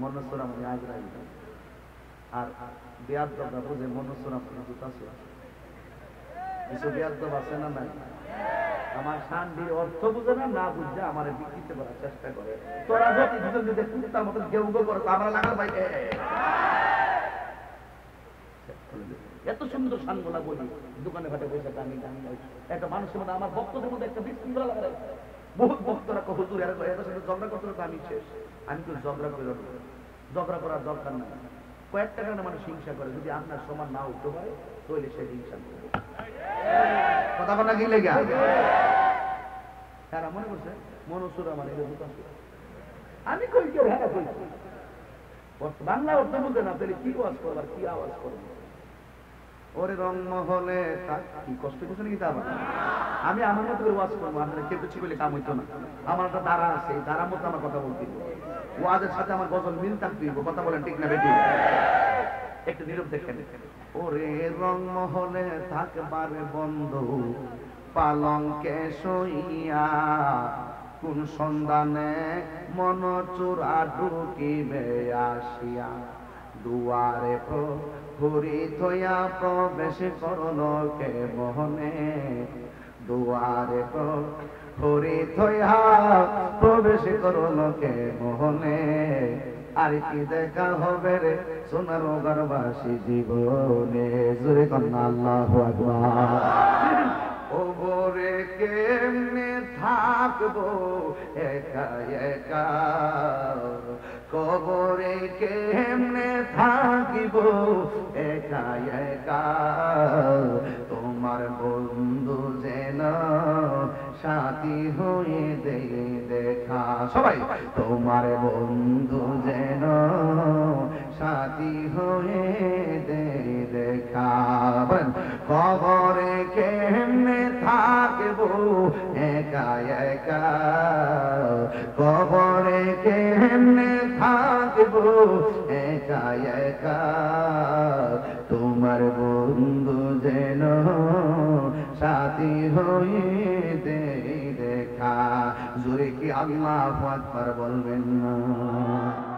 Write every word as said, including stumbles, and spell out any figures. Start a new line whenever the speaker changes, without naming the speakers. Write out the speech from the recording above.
মনসুরামণি আজরাইল। আর বেয়াদবরা বুঝে মনসুরামণি জুতাছে। কিছু বেয়াদব আছে না নাই? আমার শান্তির অর্থ বুঝে না, না বুঝে আমার বিকৃত করার চেষ্টা করে। তোরা যদি দুজন যদি কুত্তার মতো গেউ গেউ করে আমার লাগার বাইরে এত সুন্দর শানগুলা বলি দোকানে ঘাটে বসে টানি টানি একটা মানুষের মধ্যে আমার ভক্তদের মধ্যে একটা বিশৃঙ্খলা লাগা। বহুত ভক্তরা হুজুর এর সাথে ঝগড়া করতে তো আমি শেষ। আমি তো ঝগড়া করে ঝগড়া করার দরকার নাই। কয়েকটা কারণে মানুষ হিংসা করে, যদি আপনার সমান না উঠতে পারে তাহলে সে হিংসা করবে। কথা বলা কি লেগে তারা মনে করছে মনসুরা মানে আমি কই কেউ হ্যাঁ কইছি বাংলা অর্থ বুঝে না, তাহলে কি ওয়াজ করবার কি আওয়াজ করবো? ওরে রং মহলে কি কষ্ট করছে নাকি তা আমি আমার মতো করে ওয়াজ করবো। আপনারা কেউ কিছু বলে কাম হইতো না। আমার একটা দ্বারা আছে, এই দ্বারার মতো আমার কথা বলতে ওয়াজের সাথে আমার গজল মিল থাকতে কথা বলেন ঠিক না বেটি? একটু নীরব দেখেন। ওরে রং মহলে থাকবারে বন্ধু পালঙ্কে সইয়া কোন সন্ধানে মন চোরা ঢুকিবে আসিয়া দুয়ারে প্রহরী থইয়া প্রবেশ করল কে মোহনে দুয়ারে প্রহরী থইয়া প্রবেশ করল কে মোহনে আর কি দেখা হবে রে সোনার গর্বাসী জীবনে জোরে কন্যা আল্লাহু আকবার। ও গোরে কেমনে থাকবো একা একা কবরে কেমনে থাকিব একা একা তোমার বন্ধু যেন সাথী হয়ে দে দেখা সবাই তোমার বন্ধু যেন সাথী হয়ে দে দেখা কবরে কেমনে থাকবো একা একা কবরে কেমনে থাকবো একা একা তোমার বন্ধু যেন সাথী হয়ে দে দেখা জোরে কি আল্লাহু আকবার বলবেন না?